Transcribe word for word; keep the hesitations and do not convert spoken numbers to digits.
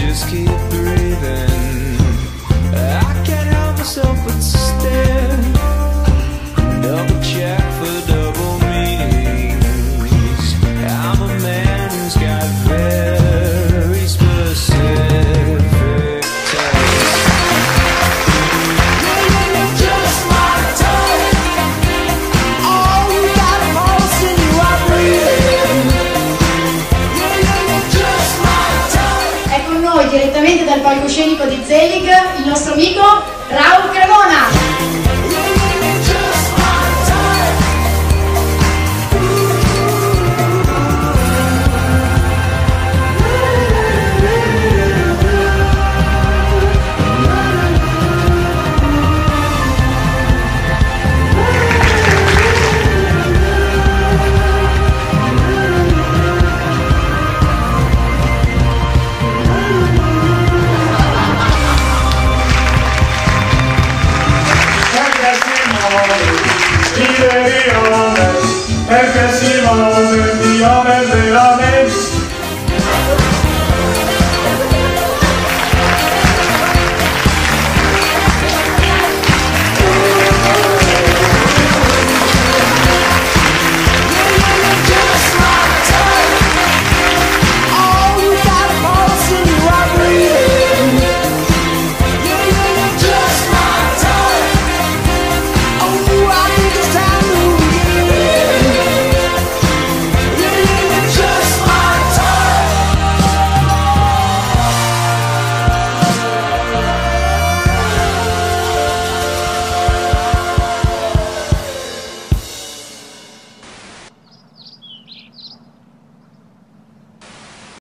just keep breathing. I can't help myself but stare. Double check for double meanings. I'm a man who's got very specific taste. You're just my type. Oh, you got a pulse in you, I breathe. You're just my type. È con noi direttamente dal palcoscenico di Zelig il nostro amico Raul Cremona.